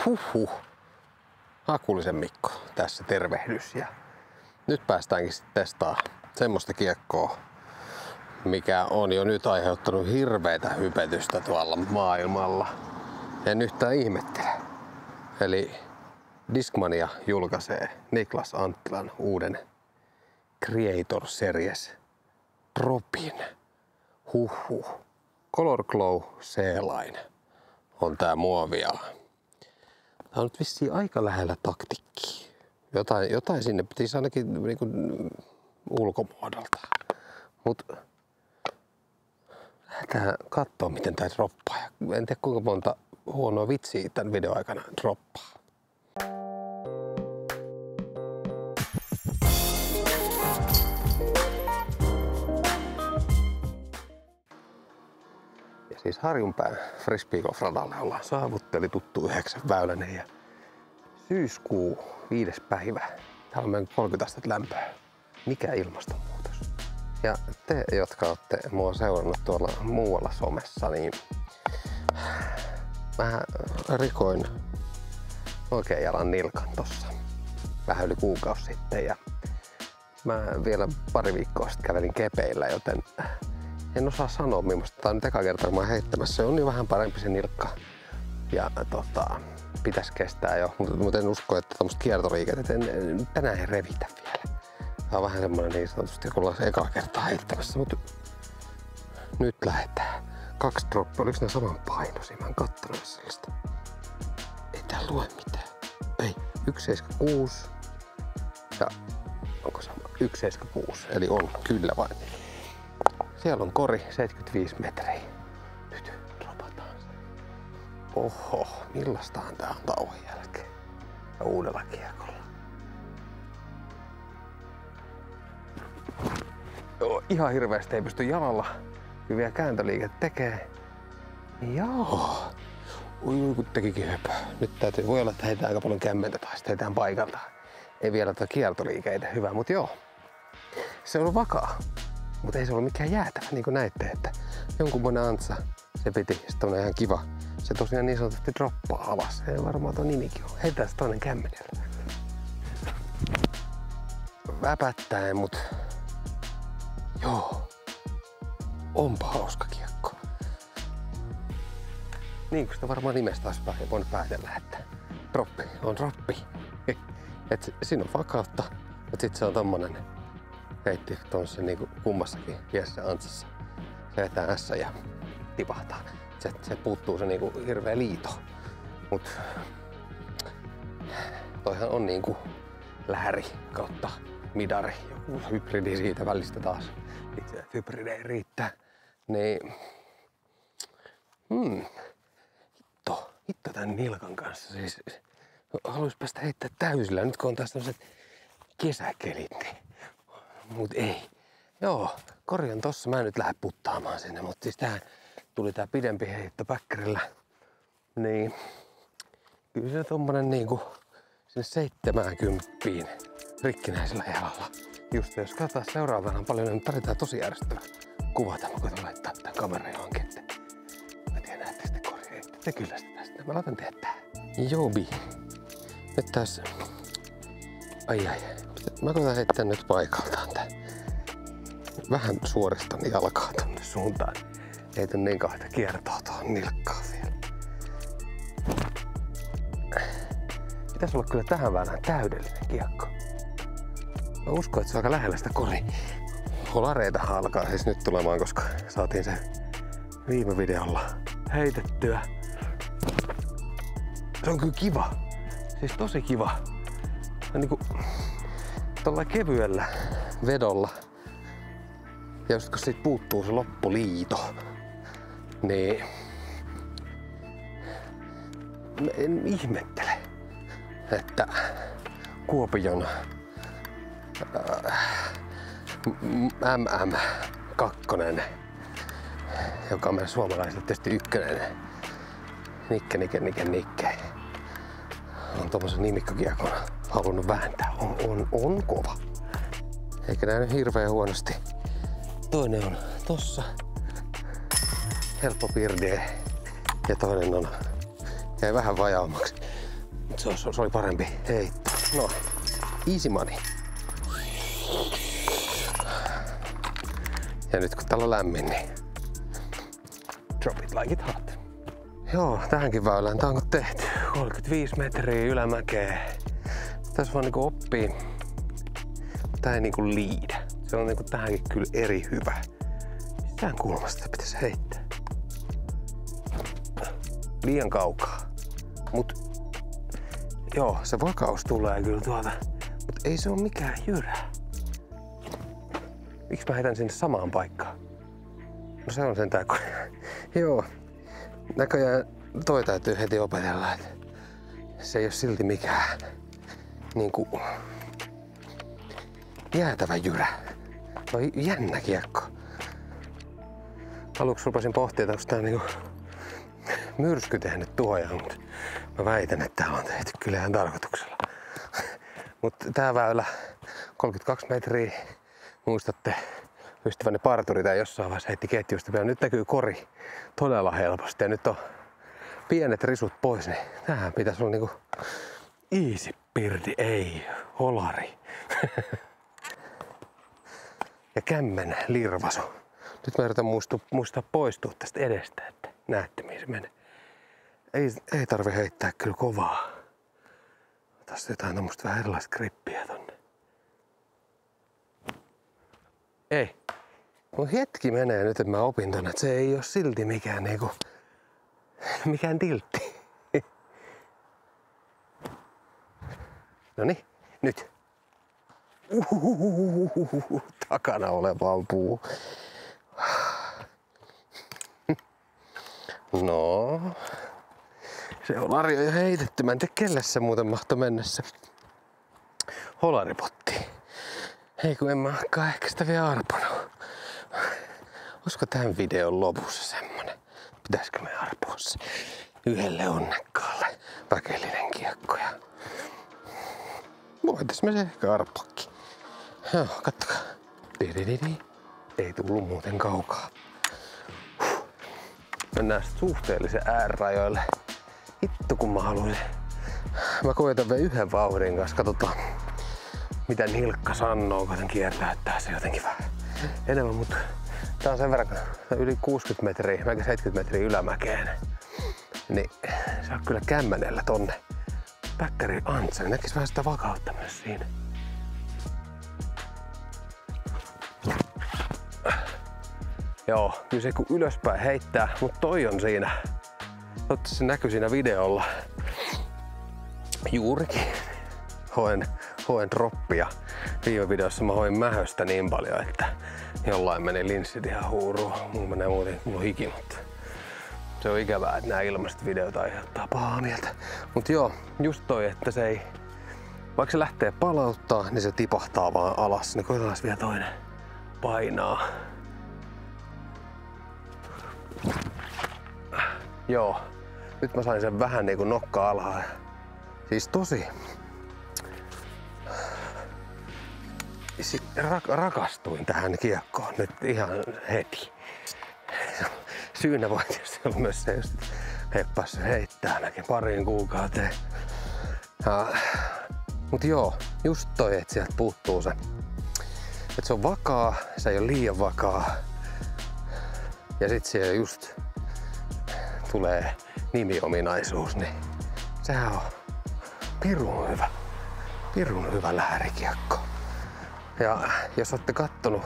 Huhhuh. Hakulisen Mikko tässä tervehdys. Ja nyt päästäänkin sitten testaamaan semmoista kiekkoa, mikä on jo nyt aiheuttanut hirveitä hypetystä tuolla maailmalla. En yhtään ihmettele. Eli Discmania julkaisee Niklas Anttilan uuden Creator Series Dropin. Huhhuh. Color Glow C-line on tää muovia. Tää on nyt vissiin aika lähellä taktikkiä. Jotain sinne pitäisi ainakin niinku ulkomuodolta. Mut lähdetään kattoo miten tää droppaa. En tiedä kuinka monta huonoa vitsiä tän videon aikana droppaa. Ja siis Harjunpään frisbeegolf-radalle ollaan saavutteli tuttu 9 Väylänen ja syyskuu 5. päivä. Täällä on meidän 30 astetta lämpöä. Mikä ilmastonmuutos? Ja te, jotka olette mua seurannut tuolla muualla somessa, niin mä rikoin oikean jalan nilkan tossa vähän yli kuukausi sitten ja mä vielä pari viikkoa sitten kävelin kepeillä, joten en osaa sanoa millaista. Tää on nyt eka kertaa kun mä heittämässä. Se on jo vähän parempi se nilkka ja pitäisi kestää jo, mutta en usko, että tämmöistä kiertoliikettä tänään ei revitä vielä. Tää on vähän semmonen niin sanotusti, kun ollaan se ekaa kertaa heittämässä, mutta nyt lähdetään. 2 droppia, oliko ne saman painoisia? Mä en kattonut sellaista. Ei tää lue mitään. Ei, 176 ja onko sama? 176, eli on kyllä vain. Siellä on kori 75 metriä. Nyt dropataan se. Oho, millaistahan tää on tauon jälkeen. Ja uudella kiekolla. Joo, ihan hirveästi ei pysty jalalla. Kyllä vielä kääntöliiket tekee. Joo. Ui, kun tekikin höpö. Nyt täytyy, voi olla, että heitään aika paljon kämmentä tai sitten heitään paikalta. Ei vielä tätä kiertoliikeitä hyvä, mutta joo. Se on vakaa. Mutta ei se ole mikään jäätävä, niin kuin näitte, että jonkunmoinen antsa se piti. Sitten on ihan kiva. Se tosiaan niin sanotusti droppaa alas. Ei varmaan tuo nimikin on. Heitetään se toinen kämmenellä. Väpättäen, mut joo. Onpa hauska kiekko. Niin kuin sitä varmaan nimestä olisi voinut päätellä, että droppi on droppi. Et siinä on vakautta, mutta sit se on tommonen. Heitti tuossa niinku kummassakin piessä antsassa. Se vetää S ja tipahtaa. Se puuttuu se niinku hirveä liito. Mut toihan on niinku lähäri kautta midari. Joku hybridi siitä välistä taas. Itse hybridei riittää. Niin hitto tän nilkan kanssa. Siis haluais päästä heittää täysillä. Nyt kun on taas tämmöset kesäkelit, niin mut ei. Joo, kori on tossa. Mä en nyt lähde puttaamaan sinne, mutta siis tähän tuli tää pidempi heitto päkkärillä. Niin kyllä se tommonen niinku sinne 70 rikkinäisellä jalalla. Just jos katsotaan seuraavana paljon, niin tarvitaan tosi järjestelmä kuvata. Mä koitan laittaa tän kameran johonkin, että mä tiedän, näette sitten kori. Te kyllä sitä tästä. Mä laitan tehdä tää. Jobi. Nyt tässä. Ai. Mä koitan heittää nyt paikaltaan tää. Vähän suoristan jalkaa tonne suuntaan. Heitän niin kahta kiertoa tuohon nilkkaan vielä. Pitäis olla kyllä tähän vähän täydellinen kiekko. Mä uskon, että se on aika lähellä sitä kolareita alkaa siis nyt tulemaan, koska saatiin se viime videolla heitettyä. Se on kyllä kiva. Siis tosi kiva. Niinku tuolla kevyellä vedolla. Ja just kun siitä puuttuu se loppuliito, niin en ihmettele, että Kuopion MM2, joka on meidän suomalaisille tietysti ykkönen, Nikke, on tommosen nimikkokiekon halunnut vääntää. On kova. Eikä näy hirveän huonosti. Toinen on tossa. Helppo pirdee. Ja toinen on jäi vähän vajaammaksi. Se oli parempi heitto. No, easy money. Ja nyt kun täällä on lämmin, niin drop it like it hot. Joo, tähänkin väylään tää on tehty. 35 metriä ylämäkeä. Tässä vaan niinku oppii. Tää ei niinku liidä. Se on niinku tähänkin kyllä eri hyvä. Mistään kulmasta pitäisi heittää. Liian kaukaa. Mut joo, se vakaus tulee kyllä tuolta. Mut ei se oo mikään jyrä. Miksi mä heitän sinne samaan paikkaan? No se on sentään kun... Joo. Näköjään toi täytyy heti opetella, että se ei oo silti mikään niinku jäätävä jyrä. Se on jännä kiekko. Aluksi rupesin pohtia, että onko tää niinku myrsky tehnyt tuhoja, mutta mä väitän, että tää on tehty kyllä ihan tarkoituksella. Mutta tää väylä 32 metriä. Muistatte, ystäväni parturi tää jossain vaiheessa heitti ketjusta vielä. Nyt näkyy kori todella helposti ja nyt on pienet risut pois, niin tämähän pitäisi olla niinku easy pirdi, ei holari. Ja kämmen lirvasu. Nyt mä yritän muistaa poistua tästä edestä, että näette mihin se menee. Ei tarvi heittää kyllä kovaa. Tässä jotain tommoista vähän erilaista grippiä tonne. Ei. Mun hetki menee nyt, että mä opin tonne, että se ei oo silti mikään niinku... mikään tiltti. Noniin, nyt. Takana olevaan puu. No. Se holari on jo heitetty. Mä en tiedä kelle se muuten mahtoi mennä se holaripotti. Ei kun en mä olekaan ehkä sitä vielä arponut. Olisiko tämän videon lopussa semmonen? Pitäisikö me arpoa se yhdelle onnekkaalle väkelinen kiekko? Ja voitais me se ehkä arpoakin. Joo, kattokaa. Ei tullut muuten kaukaa. Mennään suhteellisen äärirajoille. Hitto kun mä haluaisin. Mä koitan vielä yhden vauhdin kanssa. Katsotaan mitä nilkka sanoo, kun kiertäyttää se jotenkin vähän enemmän. Mutta tää on sen verran yli 60 metriä, mäkin 70 metriä ylämäkeen. Niin se on kyllä kämmenellä tonne päkkäri antsa. Näkis vähän sitä vakautta myös siinä. Joo, kyllä se kun ylöspäin heittää, mutta toi on siinä. Toivottavasti se näkyy siinä videolla. Juurikin hoen droppia. Viime videossa mä hoin mähöstä niin paljon, että jollain meni linssit ihan huuruun. Mulla menee muuten, mulla on hiki, mutta se on ikävää, että nämä ilmaiset videot aiheuttaa pahaa mieltä. Mut joo, just toi, että se ei, vaikka se lähtee palauttaa, niin se tipahtaa vaan alas. Niin koitetaan vielä toinen painaa. Joo, nyt mä sain sen vähän niinku nokka alhaan. Siis tosi rakastuin tähän kiekkoon nyt ihan heti. Syynä voi tietysti olla myös se, että ei päässyt heittämään ainakin pariin kuukauteen. Mut joo, just toi, että sieltä puuttuu se. Että se on vakaa, se ei ole liian vakaa. Ja sit siellä just tulee nimiominaisuus, niin sehän on pirun hyvä lähärikiekko. Ja jos olette kattonut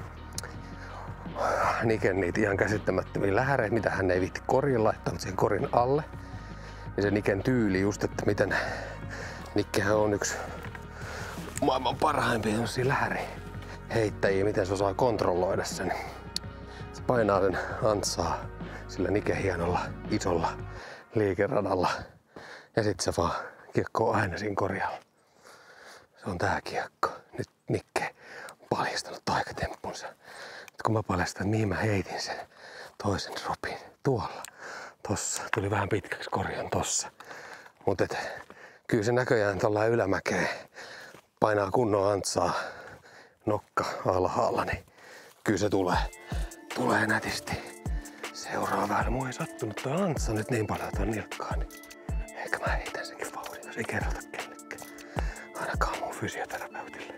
Niken niitä ihan käsittämättömiä lähäreitä, mitä hän ei viitti koriin laittaa, mutta sen korin alle, niin se Niken tyyli just, että miten Nikkehän on yksi maailman parhaimpia lähäriheittäjiä, miten se osaa kontrolloida sen. Se painaa sen antsaa sillä Niken hienolla isolla liikeradalla ja sit se vaan kiekko on aina siinä korjalla. Se on tää kiekko. Nyt Nikke on paljastanut taikatemppunsa. Nyt kun mä paljastan, että mihin mä heitin sen toisen dropin tuolla. Tossa. Tuli vähän pitkäksi, korjan tossa. Mut kyllä se näköjään tuolla ylämäkeen painaa kunnon antsaa nokka alhaalla, niin kyllä se tulee nätisti. Seuraava väärä. Mua ei sattunut toi antsa nyt niin paljon tuon nilkkaan. Niin Ehkä mä heitän senkin vauhdin, jos ei kerrota kellekään. Ainakaan mun fysioterapeutille.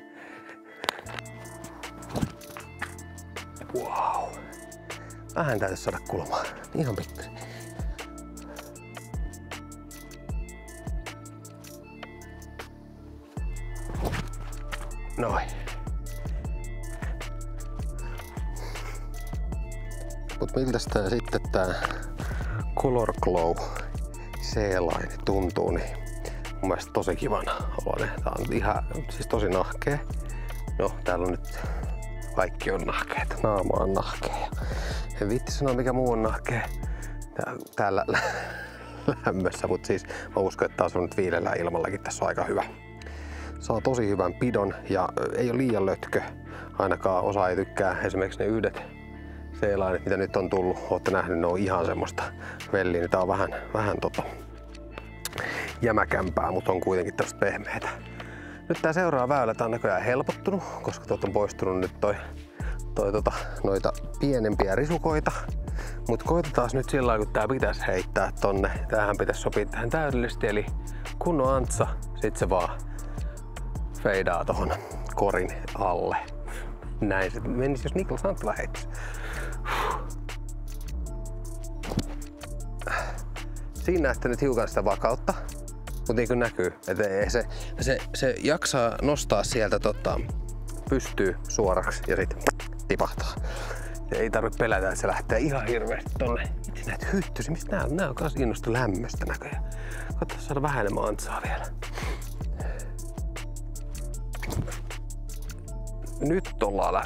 Wow. Vähän täytyy saada kulmaa. Ihan pikkusen. Noin. Mut miltäs tää sitten tää Color Glow C-line tuntuu, niin mun mielestä tosi kivan oloinen. Tää on ihan siis tosi nahkea. No täällä on nyt kaikki on nahkeeta. Naama on nahkea. En viitti sanoa mikä muu on nahkea täällä lämmössä, mut siis mä uskon, että taas on nyt viilellä ilmallakin tässä on aika hyvä. Saa tosi hyvän pidon ja ei ole liian lötkö. Ainakaan osa ei tykkää. Esimerkiksi ne yhdet C-lineit, mitä nyt on tullut, ootte nähnyt, ne on ihan semmoista velliä. Tää on vähän jämäkämpää, mutta on kuitenkin tällaista pehmeätä. Nyt tää seuraava väylä, tää on näköjään helpottunut, koska tuolta on poistunut nyt noita pienempiä risukoita. Mut koitetaan nyt sillä lailla, kun tää pitäisi heittää tonne. Tämähän pitäisi sopia tähän täydellisesti, eli kunnon antsa, sit se vaan feidaa tohon korin alle. Näin se menisi, jos Niklas Anttila heittäisi. Siinä näette nyt hiukan sitä vakautta, mutta niin kuin näkyy, että se jaksaa nostaa sieltä pystyy suoraksi ja sitten tipahtaa. Ei tarvitse pelätä, että se lähtee ihan hirveästi tonne. Itse näitä hyttysiä, mistä nää on kans innosta lämmöstä näköjään. Katsotaan saada vähän enemmän antsaa vielä. Nyt ollaan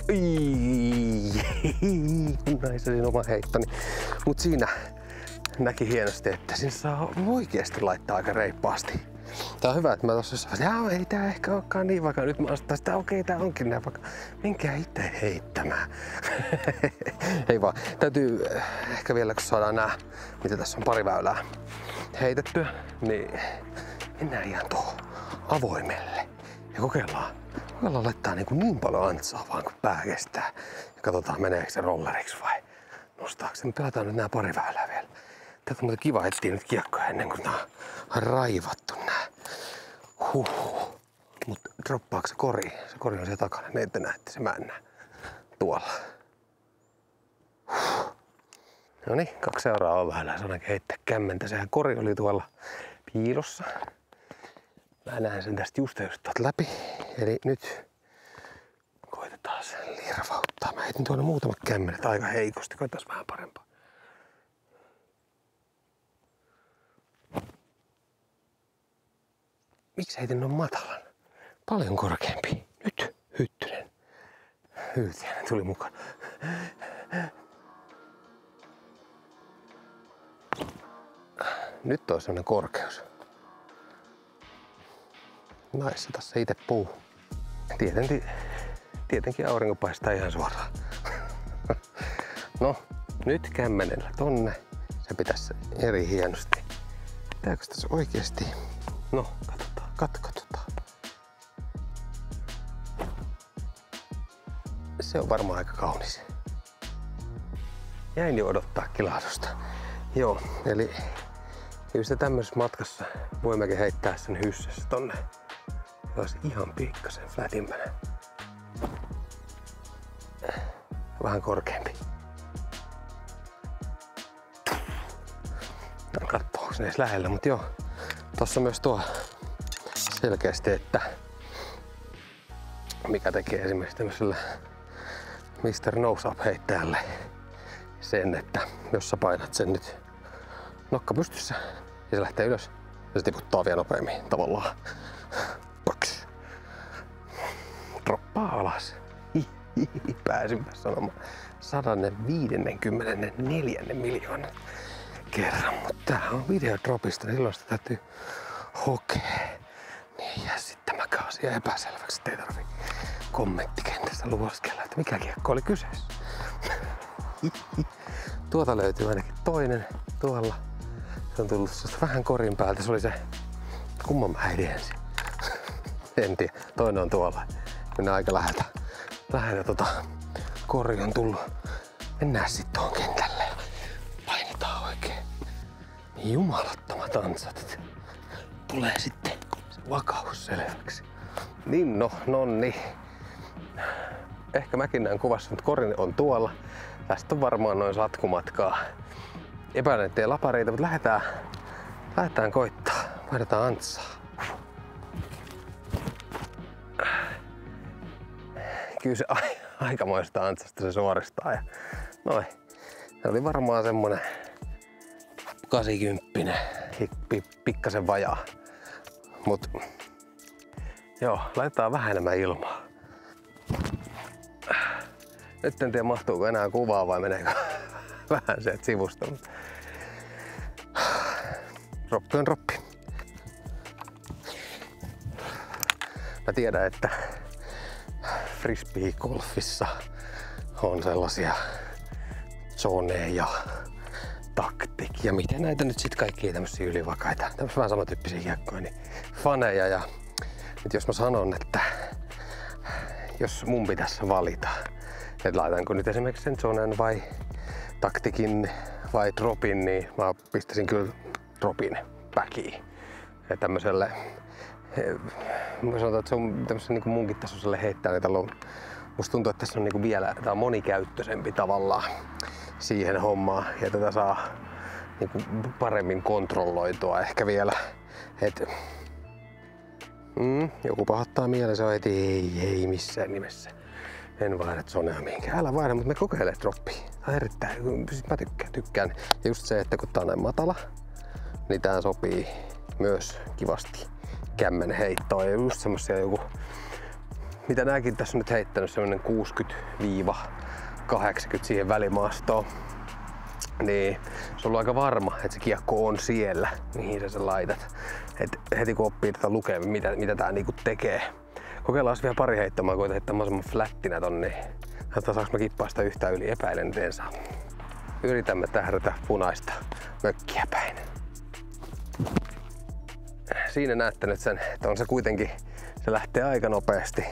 Naiselin oma heittoni. Mut siinä näki hienosti, että siinä saa oikeesti laittaa aika reippaasti. Tää on hyvä, että mä tossa sanoin, että ei tää ehkä olekaan niin vaikka. Nyt mä astan sitä, okei, tää onkin näin vaikka. Menkää itse heittämään. Ei vaan. Täytyy ehkä vielä, kun saadaan nää, mitä tässä on pari väylää heitettyä, niin mennään ihan tuohon avoimelle. Ja kokeillaan laittaa niin paljon antsaa vaan kun pää kestää. Ja katsotaan meneekö se rolleriksi vai nostaako se. Me pelataan nyt nää pari väylää vielä. Tätä on muuten kiva etsiä nyt kiekkoja ennen kuin nää on raivattu nää. Mut droppaako se kori? Se kori on siellä takana. Ne ette näette, se männää tuolla. Noniin, 2 seuraavaa väylää. Se on ainakin heittää kämmentä. Sehän kori oli tuolla piilossa. Mä näen sen tästä just läpi. Eli nyt koitetaan sen lirvauttaa. Mä heitin tuonne muutamat kämmenet aika heikosti. Koitetaan vähän parempaa. Miksi heitin noin matalan? Paljon korkeampi. Nyt Hyttynen. Hyytiäinen tuli mukaan. Nyt on sellainen korkeus. Naissa tässä itse puu. Tietenkin aurinko paistaa ihan suoraan. No, nyt kämmenellä tonne. Se pitäisi eri hienosti. Pitääkö tässä oikeesti? No, katsotaan. Se on varmaan aika kaunis. Jäin jo odottaa kilahdusta. Joo, eli just tämmöisessä matkassa voimmekin heittää sen hyssässä tonne. Se olisi ihan pikkasen flätimpänä. Vähän korkeampi. No, katsoo, onko se edes lähellä, mutta joo. Tossa myös tuo selkeästi, että mikä tekee esimerkiksi tämmöisellä Mr. Nose Up -heittäjälle sen, että jos sä painat sen nyt nokka pystyssä ja se lähtee ylös ja se tiputtaa vielä nopeammin tavallaan. Paks. Droppaa alas. Pääsinpä sanomaan 154 miljoonan kerran, mutta tää on videodropista, niin silloin sitä täytyy hokea. Niin jää sitten tämäkään asia epäselväksi, ettei tarvii kommenttikentässä luoskella, että mikä kiekko oli kyseessä. Tuota löytyy ainakin toinen tuolla. Se on tullut vähän korin päältä, se oli se, kumman mä heidin ensin. En tiedä, toinen on tuolla. Mennään aika läheltä kori on tullut. Mennään sitten tuohon kentälle ja painetaan oikein. Niin jumalattomat ansat. tulee sitten se vakaus selväksi. Niin nonni. Ehkä mäkin näen kuvassa, mutta kori on tuolla. Tästä on varmaan noin satkumatkaa. Epäilen, ettei lapareita, mutta lähdetään koittaa. Vaihdetaan antsaa. Kyllä se aikamoista antsasta se suoristaa. Ja noin. Se oli varmaan semmonen 80, pikkasen vajaa. Mut joo, laitetaan vähän enemmän ilmaa. Nyt en tiedä mahtuuko enää kuvaa vai meneekö vähän sieltä sivusta. Droppi on droppi. Mä tiedän, että frisbee-golfissa on sellaisia zoneja ja taktik ja miten näitä nyt sit kaikkia tämmösiä ylivakaita, tämmösiä vähän samantyyppisiä kiekkoja, niin faneja. Ja nyt jos mä sanon, että jos mun pitäisi valita, että laitanko nyt esimerkiksi sen zonen vai taktikin vai dropin, niin mä pistäisin kyllä dropin backiin. Ja tämmöselle, mä sanotaan, että se on tämmöiselle niin kuin munkin tasoiselle heittää niitä. Musta tuntuu, että tässä on niin kuin vielä, tää on monikäyttöisempi tavallaan siihen hommaan ja tätä saa niin kuin paremmin kontrolloitua ehkä vielä. Joku pahoittaa mielensä, että ei missään nimessä. En vaihda zonea mihinkään. Älä vaihda, mutta me kokeilee droppia. Tää on erittäin, siis mä tykkään. Ja just se, että kun tää on näin matala, niin tää sopii myös kivasti kämmen heittoon. Ja just semmosia joku, mitä nääkin tässä on nyt heittänyt, semmonen 60-80 siihen välimaastoon. Niin se on ollut aika varma, että se kiekko on siellä, mihin sä sen laitat. Et heti kun oppii tätä lukea, mitä tää niinku tekee. Kokeillaan vielä pari heittoa, mä koitan heittää mahdollisimman flättinä tonne. Katsotaan saaks mä kippaa sitä yhtään yli, epäilen, että en saa. Yritämme tähdätä punaista mökkiä päin. Siinä näette nyt sen, että on se kuitenkin, se lähtee aika nopeasti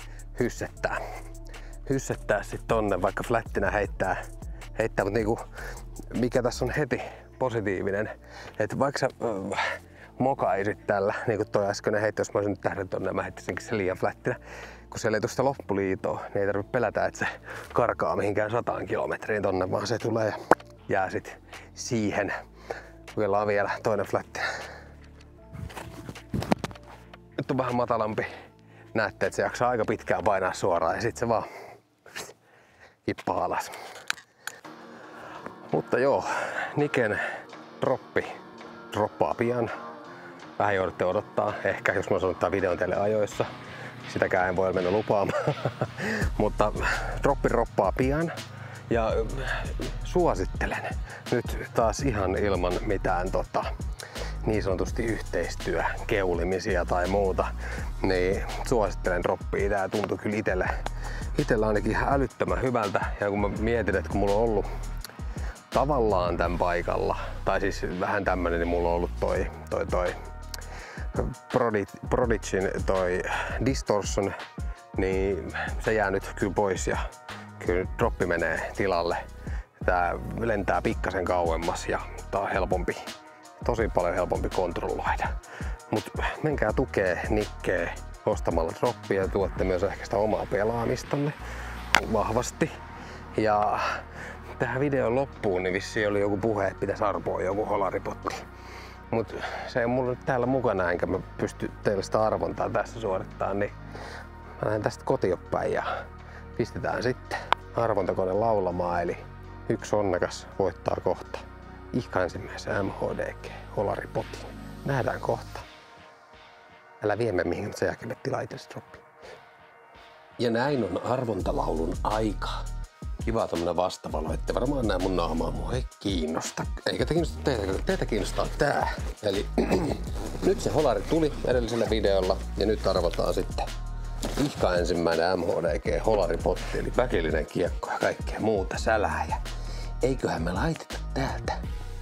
hyssettää sit tonne, vaikka flättinä heittää, mutta niinku, mikä tässä on heti positiivinen, että vaikka sä mokaisit tällä, niinku toi äskeinen heitto, jos mä olisin nyt tähdän tonne, mä heittäisinkin se liian flättinä, kun siellä ei tule sitä loppuliitoa, niin ei tarvitse pelätä, että se karkaa mihinkään 100 kilometriin tonne, vaan se tulee ja jää sit siihen. Kokeillaan vielä toinen flättinä. Nyt on vähän matalampi. Näette, että se jaksaa aika pitkään painaa suoraan ja sit se vaan kippaa alas. Mutta joo, Niken droppi droppaa pian. Vähän joudutte odottaa. Ehkä jos mä sanon tämän videon teille ajoissa. Sitäkään en voi mennä lupaamaan. Mutta droppi droppaa pian. Ja suosittelen nyt taas ihan ilman mitään niin sanotusti yhteistyökeulimisia tai muuta, niin suosittelen droppia. Tää tuntui kyllä itellä ainakin ihan älyttömän hyvältä. Ja kun mä mietin, että kun mulla on ollut tavallaan tämän paikalla, tai siis vähän tämmönen, niin mulla on ollut toi Prodigin toi Distortion, niin se jää nyt kyllä pois ja kyllä droppi menee tilalle. Tää lentää pikkasen kauemmas ja tää on helpompi, tosi paljon helpompi kontrolloida. Mut menkää tukee Nikkeä ostamalla droppia ja tuotte myös ehkä sitä omaa pelaamistanne vahvasti. Ja tähän videon loppuun niin vissiin oli joku puhe, että pitäisi arpoa joku holaripotti. Mut se ei mulla nyt täällä mukana, enkä mä pysty teille sitä arvontaa tässä suorittamaan, niin mä lähden tästä kotiin päin ja pistetään sitten arvontakone laulamaan, eli yksi onnekas voittaa kohta ihka ensimmäisen MHDG holaripotin. Nähdään kohta. Älä viemme mihin, mutta sen jälkeen me tilaa itsellesi droppi. Ja näin on arvontalaulun aika. Kiva tommonen vastavalo, ette varmaan näe mun naamaa, mua ei kiinnosta. Eikä te kiinnosta teitä kiinnostaa tää. Eli nyt se holari tuli edellisellä videolla ja nyt arvotaan sitten ihka ensimmäinen MHDG holaripotti, eli väkillinen kiekko ja kaikkea muuta sälää. Ja eiköhän me laiteta täältä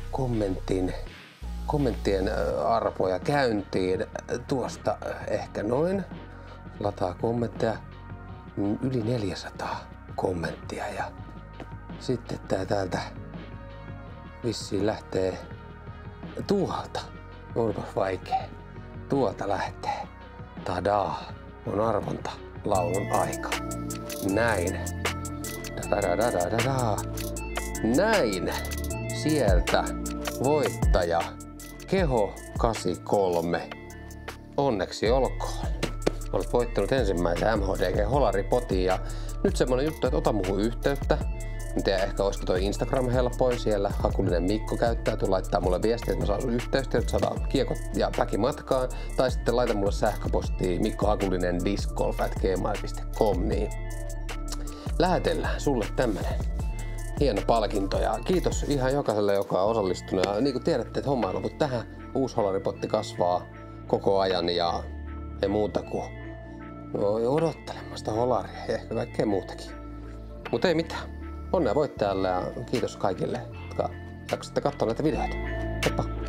kommenttien arpoja käyntiin tuosta ehkä noin. Lataa kommentteja yli 400 kommenttia ja sitten tää täältä vissiin lähtee tuolta. Onpas vaikea. tuota lähtee. Tadaa, on arvonta laulun aika. Näin. Da. Näin. Sieltä voittaja Keho 83. Onneksi olkoon. Olet voittanut ensimmäisen MHDG-holaripotin ja nyt semmonen juttu, että ota muuhun yhteyttä. En tiedä, ehkä olisiko toi Instagram helpoin siellä. Hakulinen Mikko käyttäytyy, laittaa mulle viestiä, että mä saan sun yhteystiedot, saadaan kiekot ja päki matkaan. Tai sitten laita mulle sähköpostiin mikkohakulinen.discgolf@gmail.com, niin lähetellään sulle tämmönen hieno palkinto. Ja kiitos ihan jokaiselle, joka on osallistunut. Ja niin kuin tiedätte, että homma on ollut tähän. Uusi holaripotti kasvaa koko ajan ja ei muuta kuin odottelemasta holaria ja ehkä kaikkea muutakin. Mutta ei mitään. Onnea voittajalle ja kiitos kaikille, jotka jaksatte katsoa näitä videoita. Heippa!